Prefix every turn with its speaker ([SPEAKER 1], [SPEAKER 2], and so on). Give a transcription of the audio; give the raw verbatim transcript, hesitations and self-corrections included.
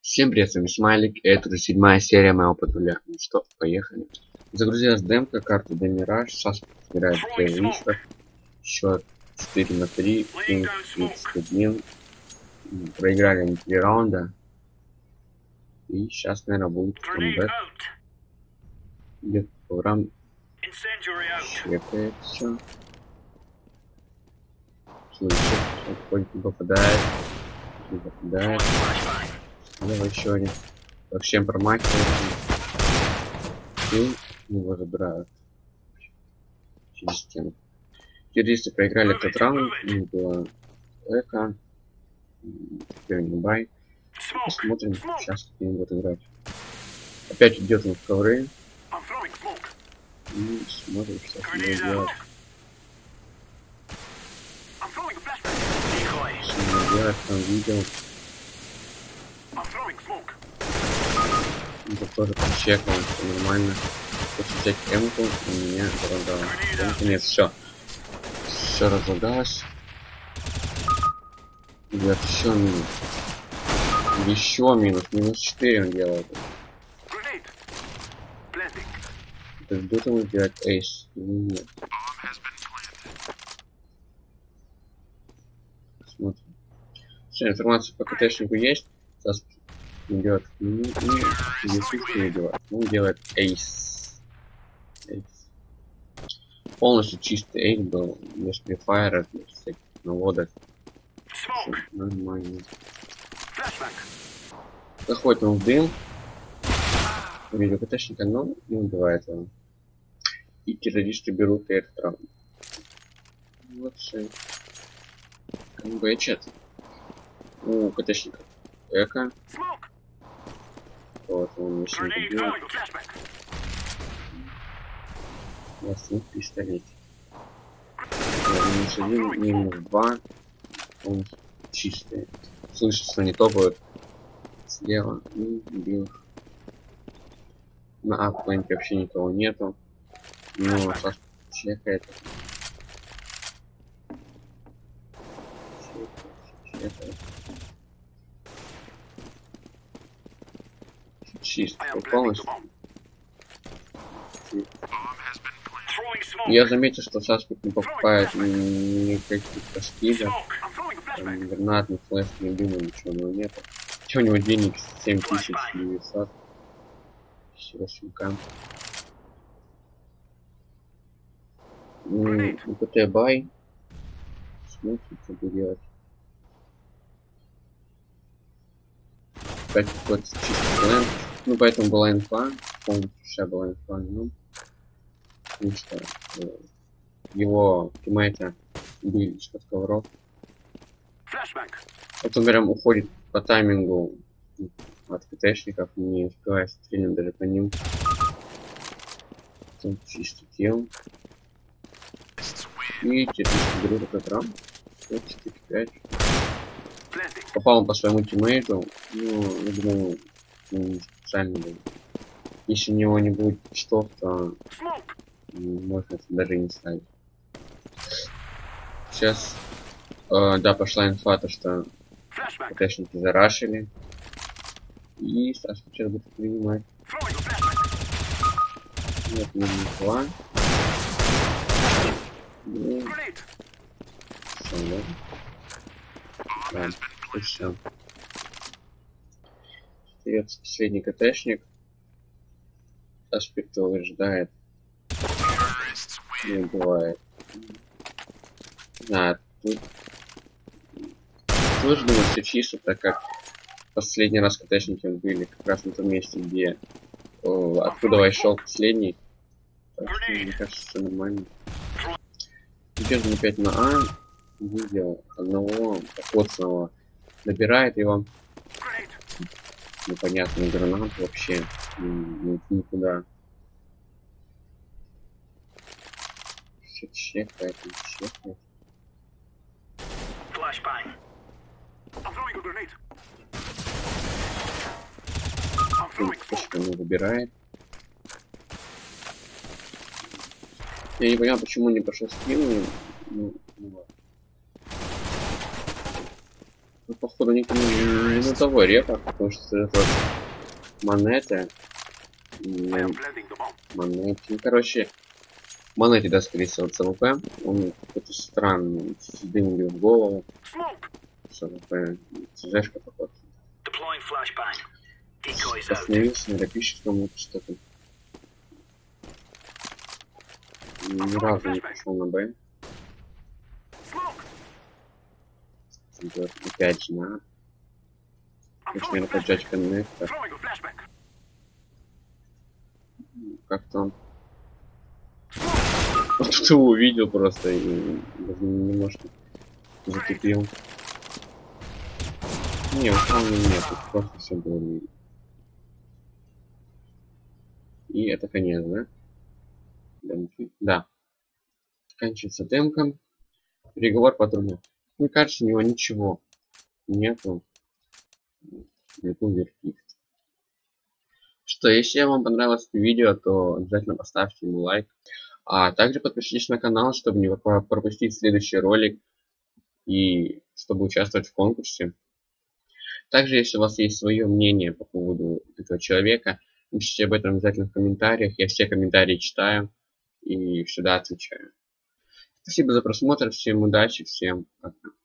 [SPEAKER 1] Всем привет, с вами Смайлик, это уже седьмая серия моего патруля. Ну что, поехали. Загрузилась демка, карта Демираж, сейчас собирает плейлистов. Счет четыре на три, пункт тридцать один. Проиграли не три раунда. И сейчас, наверное, будет камбэк. Идет по рам. Чекает все. Слышит, хоть не попадает. Не попадает. Давай еще один. Вообще промахивается. И его забирают через стену. Террористы проиграли этот раунд. Не было эко. Теперь не бай. Посмотрим, сейчас как они будут играть. Опять идет он в ковры. И смотрим, что он будет делать. Что он делает, там видел. Это тоже почекал, все нормально. Хочу взять эмку, у меня залагало. Наконец, все. Все разлагалось. Ребят, еще минус. Еще минус. Минус четыре он делает. Это ждут ему делать эйс или нет. Смотрим. Все, информация по КТшнику есть. Сейчас идет не делает. Он делает эйс. Эйс. Полностью чистый эйс был. Без префайров, без всяких наводок. Нормально. Заходит он в дым. Видео КТшника, но не убивает его. И террористы берут и этот раунд. Вот все. Камбэчат. У КТшника эко. Вот он еще не убил. Ясно, пистолет. Минус один, минус два. Он чистый. Слышит, что они топают слева и убил. На аппленте вообще никого нету. Но сейчас чекает. Чекает. Чисто полностью. Я заметил, что Саспик не покупает никаких скидок. Гранатный флеш, не думаю, ничего у него нет. Че у него денег семь тысяч девятьсот. Всего щенка. Ну, УПТ бай. Смотрим, что будет делать. Опять какой-то чистый план. Ну, поэтому была инфа. Полностью вся была инфа. Ну, потому что э, его тиммейта убили из-под ковров. Вот он прям уходит по таймингу от КТшников, не успевает стрелять даже по ним. Там чистый тел. И террористы берут этот раунд. четыре пять. Попал он по своему тиммейту. Ну, я думаю, не специально был. Если у него не будет штов, то можно это даже не ставить. Сейчас э, да, пошла инфа, то что КТшники зарашили. И Саша сейчас будет принимать. Вот минус два. И... Все, да? Да, и все. Остается последний КТшник. Аспект ждает. Не убивает. Да, тут... Тоже думаю, все чисто, так как последний раз КТшники были как раз на том месте, где о, откуда вошел последний. Так что, мне кажется, все нормально. Идет он опять на А. Видел одного покоцанного. Набирает его. Непонятный гранат вообще. Никуда. Все чекает, чекает. Что он выбирает. Я не понял, почему не пошел с ним. Ну, ну, Ну, походу, никто не, не на того репа, потому что это монеты. М, Монеты. Ну, короче, монете, да, скорее всего, ЦВП. Он какой-то странный, с дымью в голову. ЦВП. ЦЖшка, походу. Остановился, наверное, пишет кому-то что-то. Ни разу не пошел на Б. Идет опять же на. Нужно, наверное, поджать коннектор. Как там? Вот тут его увидел просто и даже немножко затупил. Не, вот там нет, тут просто все было видно. И это конец, да? Демки. Да. Заканчивается демка. Переговор патруля. Мне кажется, у него ничего нету. Нету вердикт. Что, если вам понравилось это видео, то обязательно поставьте ему лайк. А также подпишитесь на канал, чтобы не пропустить следующий ролик и чтобы участвовать в конкурсе. Также, если у вас есть свое мнение по поводу этого человека, пишите об этом обязательно в комментариях. Я все комментарии читаю и всегда отвечаю. Спасибо за просмотр, всем удачи, всем пока.